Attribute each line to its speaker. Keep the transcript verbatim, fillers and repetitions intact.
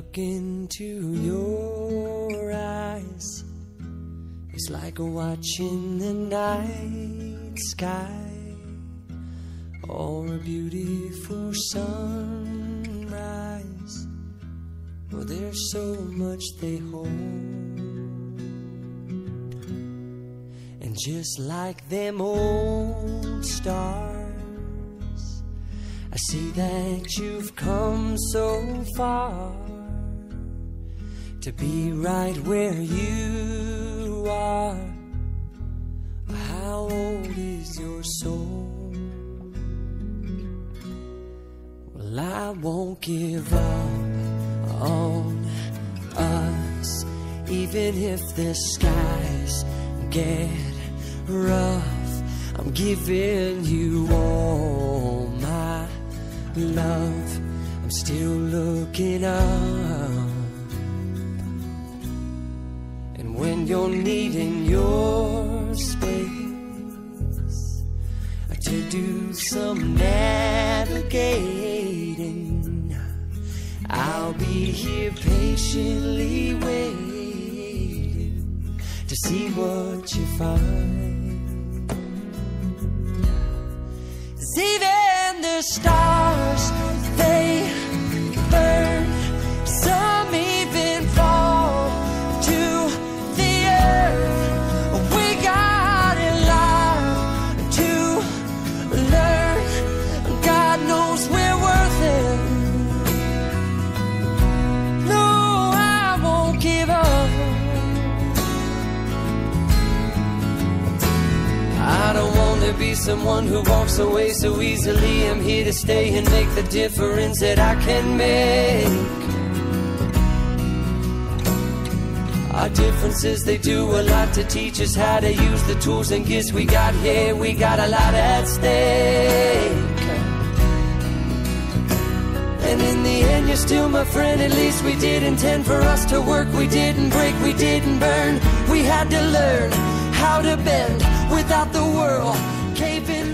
Speaker 1: look into your eyes, it's like watching the night sky or a beautiful sunrise. Well, there's so much they hold, and just like them old stars, I see that you've come so far to be right where you are. How old is your soul? Well, I won't give up on us, even if the skies get rough. I'm giving you all my love. I'm still looking up, and when you're needing your space to do some navigating, I'll be here patiently waiting to see what you find. 'Cause even the stars, they burn, some even fall to the earth. We got a lot to learn. God knows we're worth it. No, I won't give up. I don't want to be someone who walks away so easily. I'm here to stay and make the difference that I can make. Our differences, they do a lot to teach us how to use the tools and gifts we got here. We got a lot at stake, and in the end you're still my friend. At least we did intend for us to work. We didn't break, we didn't burn. We had to learn how to bend without the world caving